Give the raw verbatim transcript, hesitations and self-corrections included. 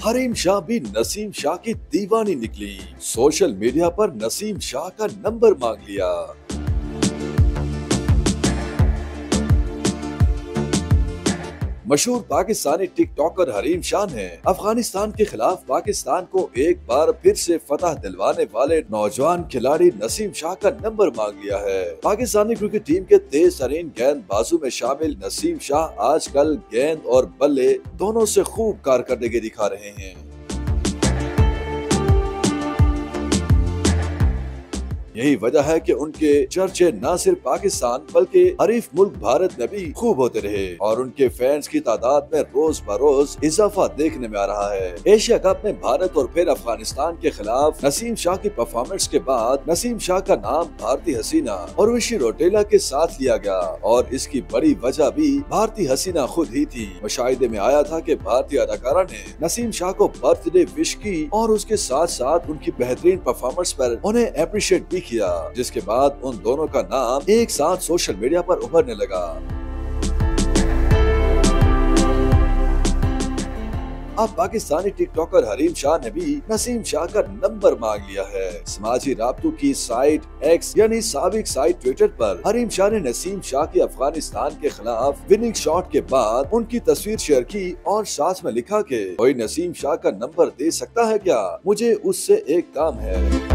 हरीम शाह भी नसीम शाह की दीवानी निकली। सोशल मीडिया पर नसीम शाह का नंबर मांग लिया। मशहूर पाकिस्तानी टिकटॉकर हरीम शाह ने अफगानिस्तान के खिलाफ पाकिस्तान को एक बार फिर से फतह दिलवाने वाले नौजवान खिलाड़ी नसीम शाह का नंबर मांग लिया है। पाकिस्तानी क्रिकेट टीम के तेज तरीन गेंदबाजों में शामिल नसीम शाह आजकल गेंद और बल्ले दोनों से खूब कारकर्दगी दिखा रहे हैं। यही वजह है कि उनके चर्चे न सिर्फ पाकिस्तान बल्कि हरीफ मुल्क भारत में भी खूब होते रहे और उनके फैंस की तादाद में रोज बरोज इजाफा देखने में आ रहा है। एशिया कप में भारत और फिर अफगानिस्तान के खिलाफ नसीम शाह की परफॉर्मेंस के बाद नसीम शाह का नाम भारती हसीना और उर्वशी रौटेला के साथ लिया गया और इसकी बड़ी वजह भी भारती हसीना खुद ही थी। मुशाहिदे में आया था कि भारतीय अदाकारा ने नसीम शाह को बर्थडे विश की और उसके साथ साथ उनकी बेहतरीन परफॉर्मेंस पर उन्हें अप्रिशिएट भी किया, जिसके बाद उन दोनों का नाम एक साथ सोशल मीडिया पर उभरने लगा। अब पाकिस्तानी टिकटॉकर हरीम शाह ने भी नसीम शाह का नंबर मांग लिया है। समाजी राब्तों की साइट एक्स यानी साबिक साइट ट्विटर पर हरीम शाह ने नसीम शाह की अफगानिस्तान के खिलाफ विनिंग शॉट के बाद उनकी तस्वीर शेयर की और साथ में लिखा कि कोई नसीम शाह का नंबर दे सकता है क्या, मुझे उससे एक काम है।